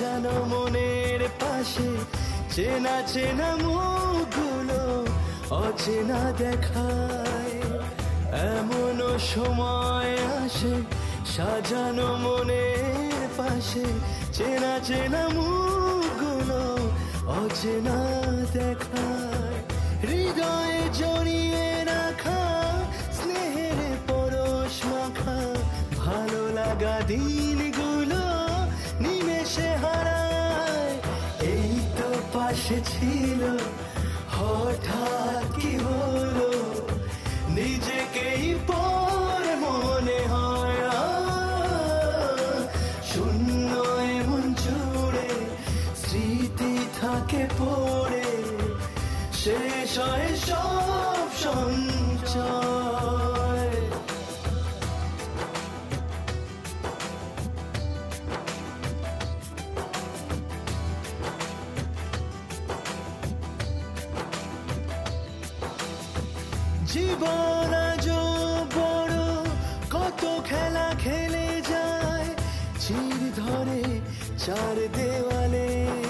সাজানো মনের পাশে চেনা চেনা মুখগুলো অচেনা দেখায়। এমনও সময় আসে সাজানো মনের পাশে চেনা চেনা মুখগুলো অচেনা দেখায়। হৃদয়ে জড়িয়ে রাখা স্নেহের পরশ মাখা ভালো লাগা দিনগুলো নিমেষে হারায়। এই তো পাশে ছিল হঠাৎ কি হলো নিজেকেই পর মনে হয়। শূন্য এমন জুড়ে স্মৃতি থাকে পড়ে শেষ হয় সব সঞ্চয়। জীবন আজ বড় কত খেলা খেলে যায় চির ধরে চার দেওয়ালে।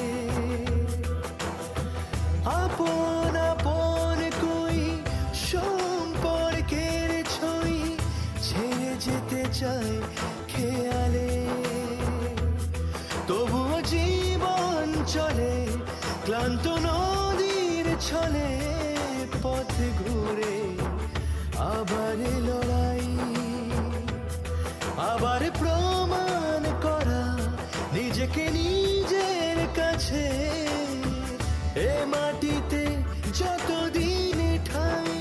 আপন আপন কই সম্পর্কের ছই ছেড়ে যেতে চায় খেয়ালে। তবুও জীবন চলে ক্লান্ত নদীর ছলে পথ ঘুরে আবার লড়াই। আবার প্রমাণ করা নিজেকে নিজের কাছে এ মাটিতে যতদিন ঠাই।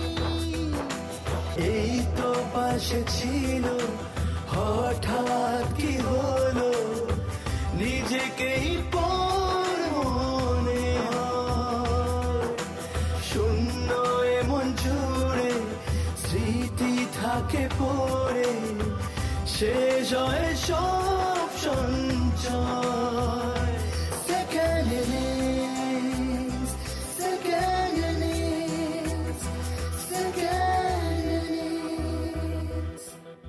এই তো পাশে ছিল হঠাৎ কি হলো নিজেকেই পর মনে হয়। শূন্য এমন জুড়ে স্মৃতি থাকে পড়ে শেষ হয় সব সঞ্চয়। Second innings, second innings, second innings.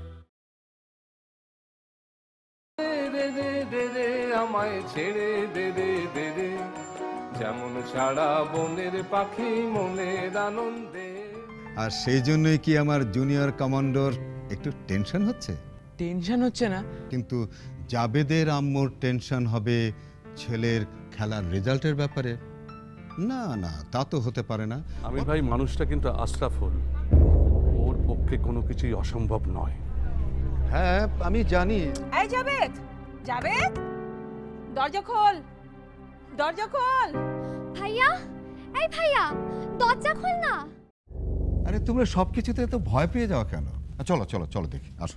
দে দে দে দে আমায় ছেড়ে দে দে দে দে, যেমন সারা বনের পাখি মনের আনন্দে। আর সেই জন্যই কি আমার জুনিয়র কমান্ডোর একটু টেনশন হচ্ছে? টেনশন হচ্ছে না, কিন্তু জাবেদের আম্মুর টেনশন হবে ছেলের খেলার রেজাল্টের ব্যাপারে। না না, তা তো হতে পারে না। আমি ভাই, মানুষটা কিন্তু আশরাফুল, ওর পক্ষে কোনো কিছুই অসম্ভব নয়। হ্যাঁ আমি জানি। এই জাবেদ, জাবেদ, দরজা খোল, দরজা খোল। ভাইয়া, এই ভাইয়া, দরজা খোল না। আরে তোমরা সবকিছুতে তো ভয় পেয়ে যাও কেন? চলো চলো চলো দেখি, আসো।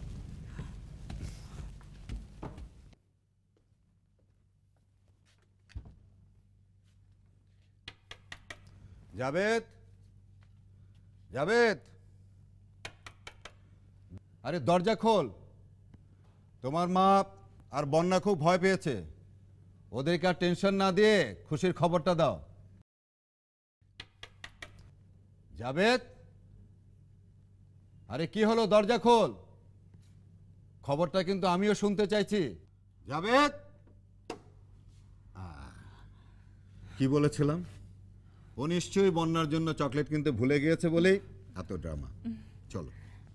জাবেদ, জাবেদ, আরে দরজা খোল। তোমার মা আর বন্যা খুব ভয় পেয়েছে, ওদেরকে আর টেনশন না দিয়ে খুশির খবরটা দাও। জাবেদ, আরে কি হলো, দরজা খোল। খবরটা কিন্তু আমিও শুনতে চাইছি। জাবেদ, কি বলেছিলাম? ও নিশ্চয়ই বন্যার জন্য চকলেট কিনতে ভুলে গিয়েছে বলেই এত ড্রামা। চলো।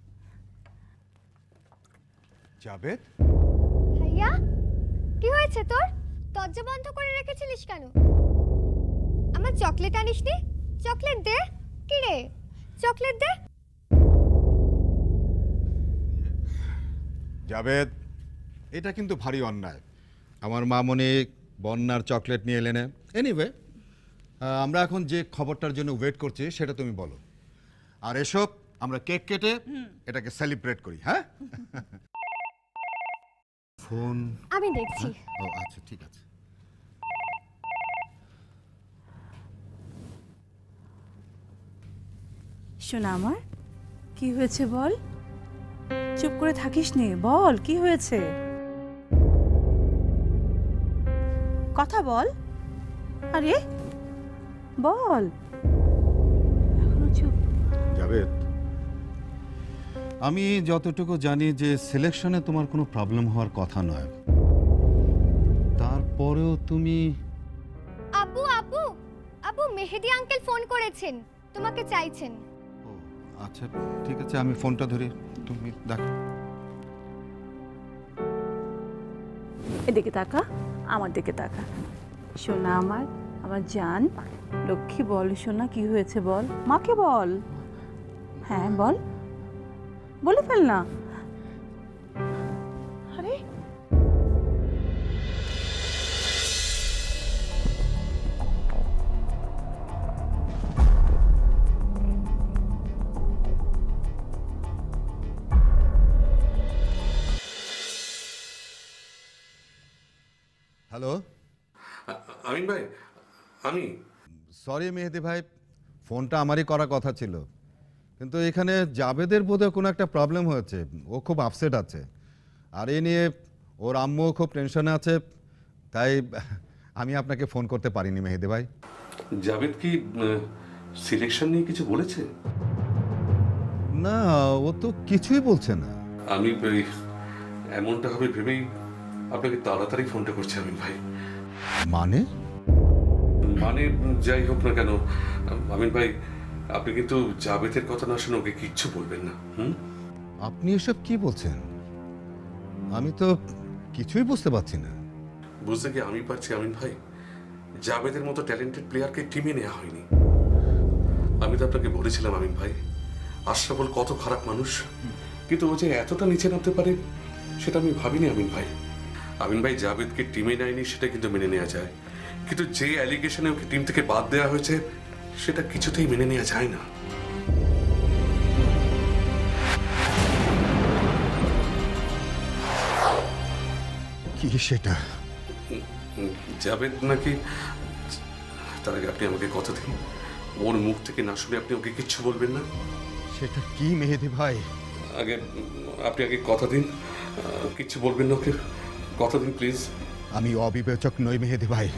জাবেদ, ভাইয়া, কি হয়েছে তোর? দরজা বন্ধ করে রেখেছিলিস কেন? আমার চকলেট আনিসনি? চকলেট দে। কি রে, চকলেট দে। জাবেদ, এটা কিন্তু ভারী অন্যায়। আমার মামনি বন্যার চকলেট নিয়ে এলেন। এনিওয়ে, আমরা এখন যে খবরটার জন্য ওয়েট করছি সেটা তুমি বলো, আর এসব আমরা কেক কেটে এটাকে সেলিব্রেট করি। হ্যাঁ, ফোন আমি দেখছি। ও আচ্ছা, ঠিক আছে। শোনা আমার, কি হয়েছে বল? চুপ করে থাকিস নে, বল কি হয়েছে, কথা বল। আরে বল, এখনো চুপ। জাবেদ, আমি যতটুকু জানি যে সিলেকশনে তোমার কোনো প্রবলেম হওয়ার কথা নয়, তারপরেও তুমি আব্বু আব্বু আব্বু মেহেদি আঙ্কেল ফোন করেছেন, তোমাকে চাইছেন। ও, আচ্ছা ঠিক আছে, আমি ফোনটা ধরি, তুমি দেখো। এদিকে তাকা, আমার দিকে তাকা। সোনা আমার, আমার জান লক্ষ্মী, বল সোনা কি হয়েছে বল, মাকে বল। হ্যাঁ বল, বলে ফেল না। আরে হ্যালো, আমিন ভাই, আমি সরি মেহেদি ভাই, ফোনটা আমারই করার কথা ছিল, কিন্তু এখানে জাবেদের বোধহয় কোনো একটা প্রবলেম হয়েছে, ও খুব আপসেট আছে, আর এ নিয়ে ওর আম্মুও খুব টেনশনে আছে, তাই আমি আপনাকে ফোন করতে পারিনি মেহেদি ভাই। জাভেদ কি সিলেকশন নিয়ে কিছু বলেছে? না, ও তো কিছুই বলছে না। আমি এমনটা হবে ভেবেই আপনাকে তাড়াতাড়ি ফোনটা করছি আমিন ভাই। মানে? মানে যাই হোক না কেন আমিন ভাই, আপনি কিন্তু জাভেদের কথা না শুনে ওকে কিচ্ছু বলবেন না। আপনি এসব কি বলছেন? আমি তো কিছুই বুঝতে পারছি না। বুঝতে কি আমি পারছি আমিন ভাই, জাভেদের মতো ট্যালেন্টেড প্লেয়ারকে টিমে নেওয়া হয়নি। আমি তো আপনাকে বলেছিলাম আমিন ভাই, আশরাফুল কত খারাপ মানুষ, কিন্তু ও যে এতটা নিচে নামতে পারে সেটা আমি ভাবিনি আমিন ভাই। আমিন ভাই জাভেদকে টিমে নেয়নি সেটা কিন্তু মেনে নেওয়া যায়, কিন্তু যে অ্যালিগেশনে ওকে টিম থেকে বাদ দেওয়া হয়েছে সেটা কিছুতেই মেনে নেওয়া যায় না। কি সেটা? জাভেদ নাকি, তার আগে আপনি আমাকে কথা দিন, ওর মুখ থেকে না শুনে আপনি ওকে কিচ্ছু বলবেন না। সেটা কি মেহেদি ভাই? আগে আপনি আগে কথা দিন, কিচ্ছু বলবেন না ওকে, কথা দিন প্লিজ। আমি অবিবেচক নই মেহেদি ভাই।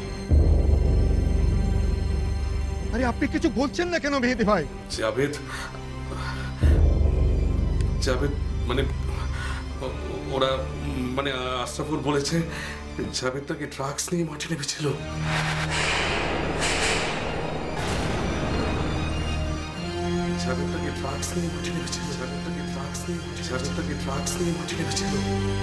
আরে আপনি কিছু বলছেন না কেন মেহেদি ভাই? জাভেদ, জাভেদ মানে ওরা মানে আশরাফুল বলেছে জাভেদ তাকে ড্রাগস নিয়ে মাঠে নেমেছিল। জাভেদ তাকে ড্রাগস নিয়ে মাঠে নেমেছিল, জাভেদ তাকে ড্রাগস নিয়ে মাঠে নেমেছিল।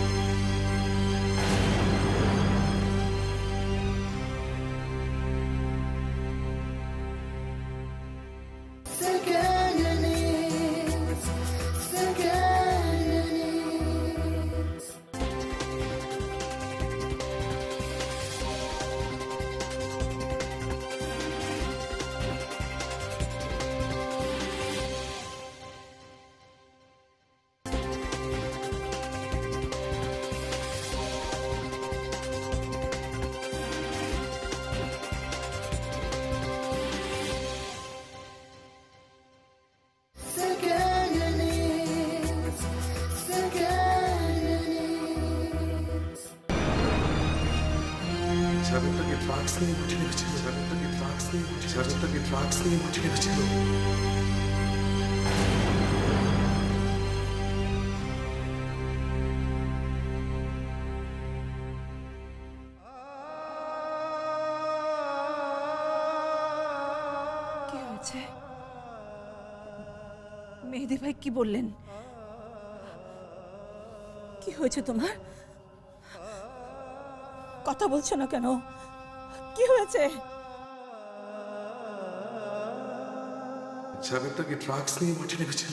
জাভেদ তাকে ড্রাগস নিয়ে মাঠে নেমেছিল, জাভেদ তাকে ড্রাগস নিয়ে মাঠে নেমেছিল। কি হয়েছে? মেহেদি ভাই কি বললেন? কি হয়েছে তোমার? কথা বলছো না কেন? কি হয়েছে? জাভেদ তাকে ড্রাগস নিয়ে মাঠে নেমেছিল।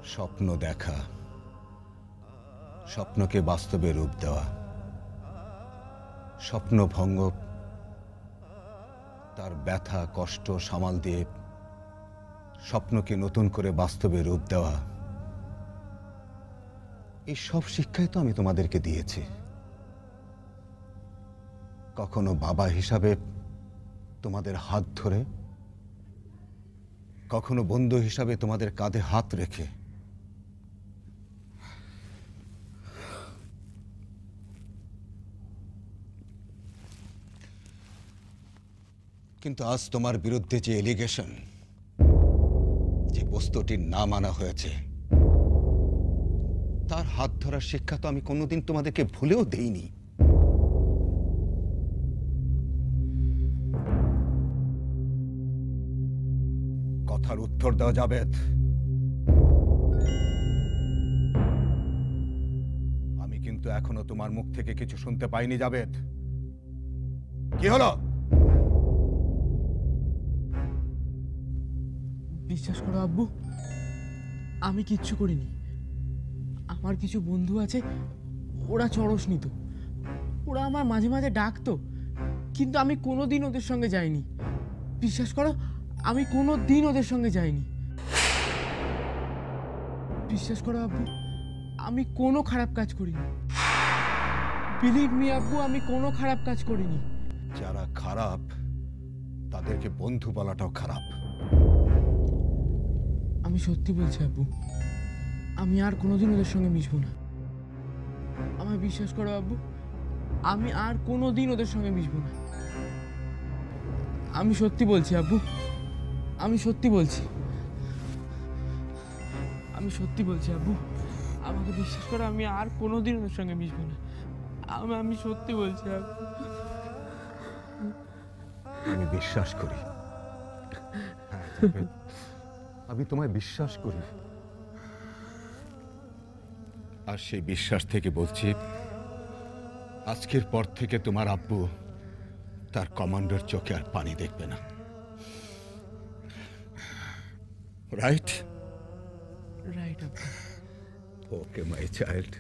স্বপ্ন দেখা, স্বপ্নকে বাস্তবে রূপ দেওয়া, স্বপ্নভঙ্গ, তার ব্যথা কষ্ট সামাল দিয়ে স্বপ্নকে নতুন করে বাস্তবে রূপ দেওয়া, এই সব শিক্ষাই তো আমি তোমাদেরকে দিয়েছি। কখনো বাবা হিসাবে তোমাদের হাত ধরে, কখনো বন্ধু হিসাবে তোমাদের কাঁধে হাত রেখে। কিন্তু আজ তোমার বিরুদ্ধে যে এলিগেশন, যে বস্তুটির নাম আনা হয়েছে, তার হাত ধরার শিক্ষা তো আমি কোনোদিন তোমাদেরকে ভুলেও দেইনি। কথার উত্তর দেওয়া যাবে? আমি কিন্তু এখনো তোমার মুখ থেকে কিছু শুনতে পাইনি। জাবেদ, কি হলো? বিশ্বাস করো আব্বু, আমি কিচ্ছু করিনি। আমার কিছু বন্ধু আছে, ওরা চড়স নিত, ওরা আমার মাঝে মাঝে ডাকতো, কিন্তু আমি কোনোদিন ওদের সঙ্গে যাইনি। বিশ্বাস করো, আমি কোনোদিন ওদের সঙ্গে যাইনি। বিশ্বাস করো আব্বু, আমি কোনো খারাপ কাজ করিনি। বিলিভ মি আব্বু, আমি কোনো খারাপ কাজ করিনি। যারা খারাপ তাদেরকে বন্ধু বলাটাও খারাপ। আমি সত্যি বলছি আব্বু, আমি আর কোনোদিন ওদের সঙ্গে মিশবো না। আমায় বিশ্বাস করো আব্বু, আমি আর কোনোদিন ওদের সঙ্গে মিশবো না। আমি সত্যি বলছি আব্বু, আমি সত্যি বলছি, আমি সত্যি বলছি আব্বু, আমাকে বিশ্বাস করো, আমি আর কোনোদিন ওদের সঙ্গে মিশবো না। আমি সত্যি বলছি আব্বু। আমি বিশ্বাস করি, হ্যাঁ জাবেদ, আমি তোমায় বিশ্বাস করি। আর সেই বিশ্বাস থেকে বলছি, আজকের পর থেকে তোমার আব্বু তার কমান্ডার চোখে আর পানি দেখবে না। রাইট? রাইট আব্বু। Okay my child.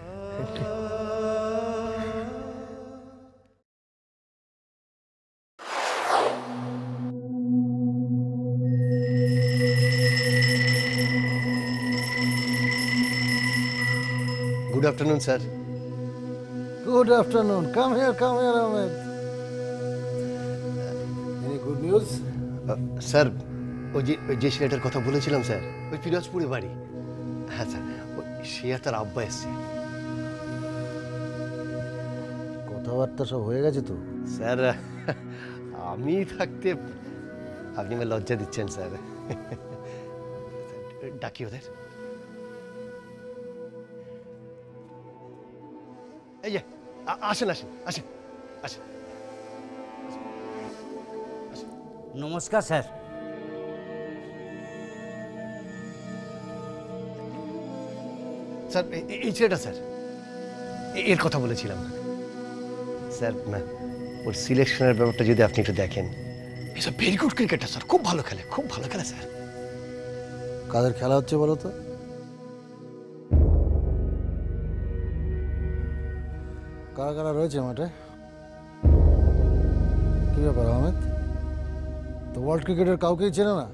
Good afternoon, sir. Good afternoon. Come here, Ahmed. Any good news? Sir, ওই যে ছেলেটার কথা বলেছিলাম স্যার, ওই পিরোজপুরে বাড়ি। হ্যাঁ স্যার, সে আর তার আব্বা এসছে। কথাবার্তা সব হয়ে গেছে তো? স্যার, আমি থাকতে আপনি আমার লজ্জা দিচ্ছেন স্যার। ডাকি ওদের। এই যে আসেন আসেন আসেন আসেন। নমস্কার স্যার। স্যার, এই ছেলেটা স্যার, এর কথা বলেছিলাম স্যার। না, ওর সিলেকশনের ব্যাপারটা যদি আপনি একটু দেখেন। এসব ভেরি গুড ক্রিকেটার স্যার, খুব ভালো খেলে, খুব ভালো খেলে স্যার। কাদের খেলা হচ্ছে বলো তো? কারা কারা রয়েছে মাঠে? কি ব্যাপার আহমেদ, তো ওয়ার্ল্ড ক্রিকেটের কাউকেই চেনে না?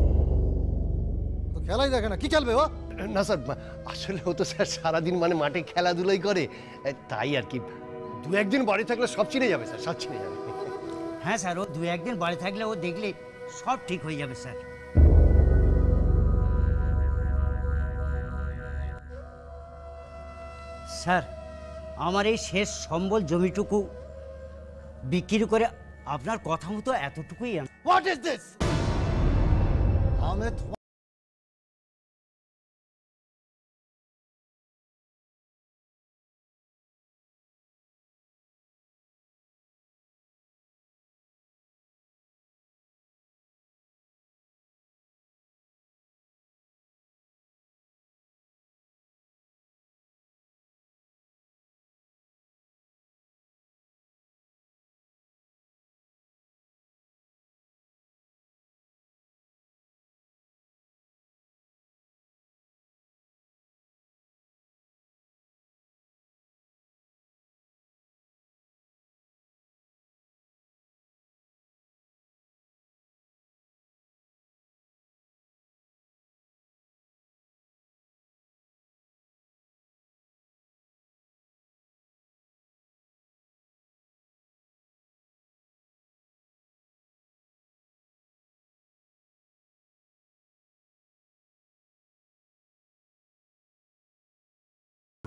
তো খেলাই দেখে না, কি খেলবে ও? না স্যার, আসলে ও তো স্যার সারাদিন মানে মাঠে খেলাধুলাই করে, তাই আর কি। দু একদিন বাড়ি থাকলে সব চিনে যাবে স্যার, সব চিনে যাবে। হ্যাঁ স্যার, ও 2 একদিন বাড়ি থাকলে ও দেখলে সব ঠিক হয়ে যাবে স্যার। স্যার, আমার এই শেষ সম্বল জমিটুকু বিক্রি করে আপনার কথা মতো এতটুকুই। What is this Ahmed?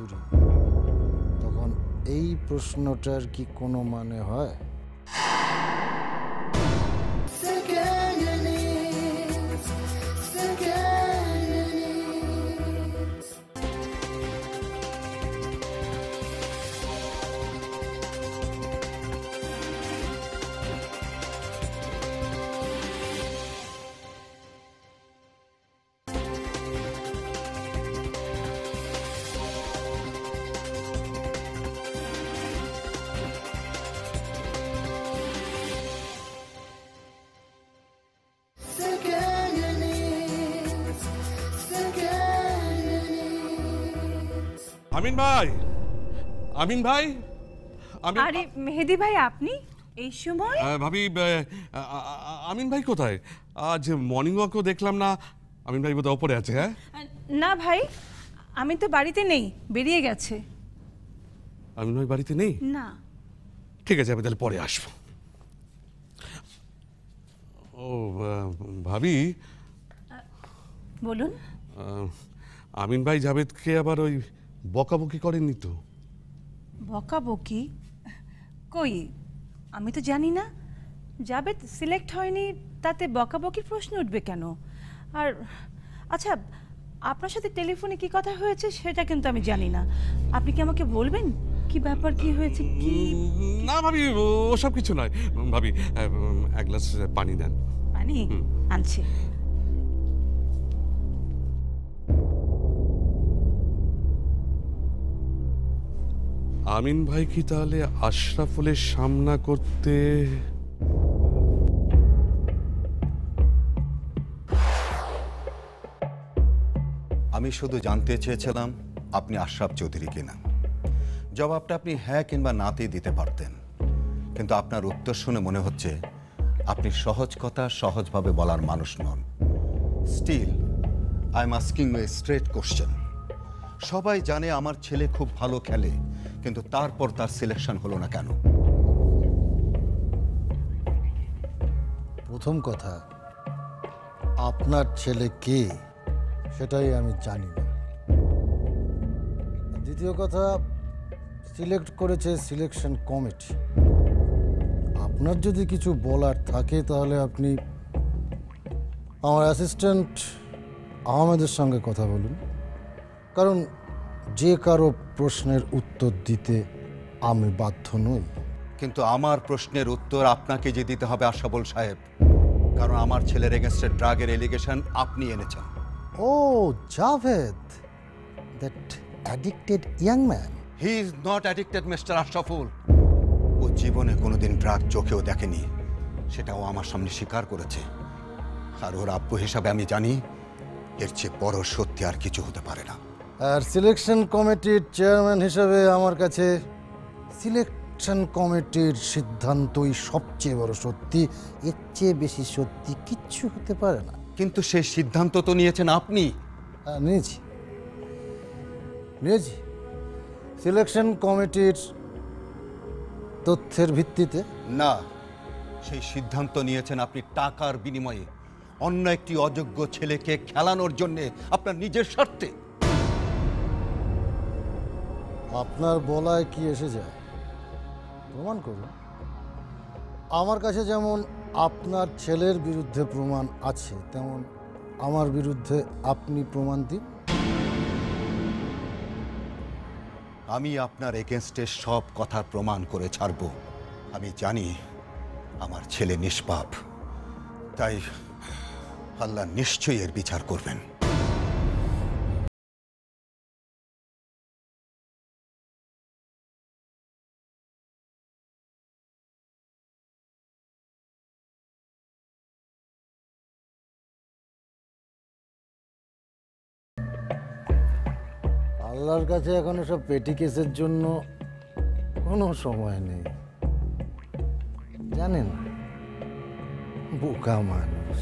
চুরি, তখন এই প্রশ্নটার কি কোনো মানে হয়? আমিন ভাই, আমিন ভাই, আরে মেহেদি ভাই, আপনি এই সময়? ভাবি, আমিন ভাই কোথায়? আজ মর্নিং ওয়াকও দেখলাম না। আমিন ভাই বোধহয় ওপরে আছে। হ্যাঁ না ভাই, আমি তো বাড়িতে নেই, বেরিয়ে গেছে। আমিন ভাই বাড়িতে নেই? না। ঠিক আছে, আমি তাহলে পরে আসবো। ও ভাবি, বলুন। আমিন ভাই জাভেদকে আবার ওই বকাবকি করেননি তো? বকাবকি কই? আমি তো জানি না। জাভেদ সিলেক্ট হয়নি, তাতে বকাবকির প্রশ্ন উঠবে কেন? আর আচ্ছা, আপনার সাথে টেলিফোনে কি কথা হয়েছে সেটা কিন্তু আমি জানি না। আপনি কি আমাকে বলবেন কি ব্যাপার, কি হয়েছে? কি না ভাবি, ওসব কিছু নয়। ভাবি, এক গ্লাস পানি দেন। পানি আনছি। আমিন ভাই কি তাহলে আশরাফুলের সামনা করতে? আমি শুধু জানতে চেয়েছিলাম আপনি আশরাফ চৌধুরী কিনা। জবাবটা আপনি হ্যাঁ কিংবা নাতেই দিতে পারতেন, কিন্তু আপনার উত্তর শুনে মনে হচ্ছে আপনি সহজ কথা সহজভাবে বলার মানুষ নন। Still I am asking a straight question. সবাই জানে আমার ছেলে খুব ভালো খেলে, কিন্তু তারপর তার সিলেকশন হলো না কেন? প্রথম কথা, আপনার ছেলে কে সেটাই আমি জানি না। দ্বিতীয় কথা, সিলেক্ট করেছে সিলেকশন কমিটি। আপনার যদি কিছু বলার থাকে তাহলে আপনি আমার অ্যাসিস্ট্যান্ট আহমেদের সঙ্গে কথা বলুন, কারণ যে কারো প্রশ্নের উত্তর দিতে আমি বাধ্য নই। কিন্তু আমার প্রশ্নের উত্তর আপনাকে যে দিতে হবে আশরাফুল সাহেব, কারণ আমার ছেলের এগেনস্টে ড্রাগের এলিগেশন আপনি এনেছেন। ও Javed, that addicted young man. He is not addicted mister Ashraful. ও জীবনে কোনোদিন ড্রাগ চোখেও দেখেনি, সেটাও আমার সামনে স্বীকার করেছে। আর ওর আব্বু হিসাবে আমি জানি এর চেয়ে বড় সত্যি আর কিছু হতে পারে না। আর সিলেকশন কমিটির চেয়ারম্যান হিসেবে আমার কাছে সিলেকশন কমিটির সিদ্ধান্তই সবচেয়ে বড় সত্যি। এর চেয়ে বেশি সত্যি কিচ্ছু হতে পারে না। কিন্তু সেই সিদ্ধান্ত তো নিয়েছেন আপনি। নিয়েছি সিলেকশন কমিটির তথ্যের ভিত্তিতে না, সেই সিদ্ধান্ত নিয়েছেন আপনি টাকার বিনিময়ে, অন্য একটি অযোগ্য ছেলেকে খেলানোর জন্য আপনার নিজের স্বার্থে। আপনার বলায় কি এসে যায়? প্রমাণ করুন। আমার কাছে যেমন আপনার ছেলের বিরুদ্ধে প্রমাণ আছে, তেমন আমার বিরুদ্ধে আপনি প্রমাণ দিন। আমি আপনার এগেনস্টে সব কথা প্রমাণ করে ছাড়ব। আমি জানি আমার ছেলে নিষ্পাপ, তাই আল্লাহ নিশ্চয়ই এর বিচার করবেন। আল্লাহর কাছে এখন সব পেটি কেসের জন্য কোনো সময় নেই, জানেন? বোকা মানুষ।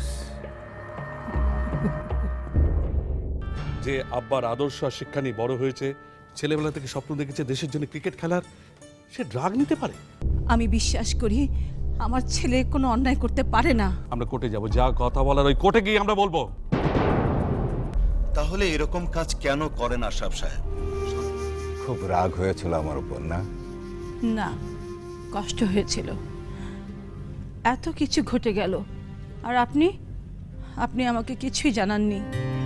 যে আব্বার আদর্শ আর শিক্ষা নিয়ে বড় হয়েছে, ছেলেবেলা থেকে স্বপ্ন দেখেছে দেশের জন্য ক্রিকেট খেলার, সে ড্রাগ নিতে পারে? আমি বিশ্বাস করি আমার ছেলে কোনো অন্যায় করতে পারে না। আমরা কোর্টে যাব, যা কথা বলার ওই কোর্টে গিয়ে আমরা বলবো। তাহলে এরকম কাজ কেন করেন আশরাফ সাহেব? খুব রাগ হয়েছিল আমার উপর, না? না, কষ্ট হয়েছিল। এত কিছু ঘটে গেল আর আপনি আপনি আমাকে কিছুই জানাননি।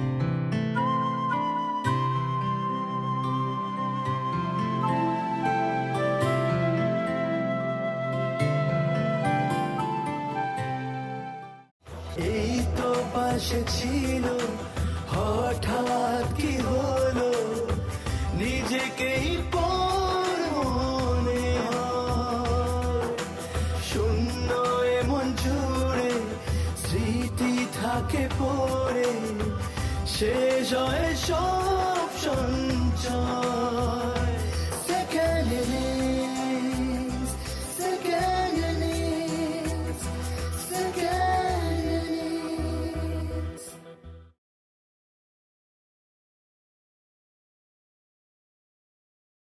এই তো পাশে ছিল, হঠাৎ কি হলো নিজেকেই পর মনে হয়। শূন্য এমন জুড়ে স্মৃতি থাকে পড়ে, শেষ হয় সব সঞ্চয়।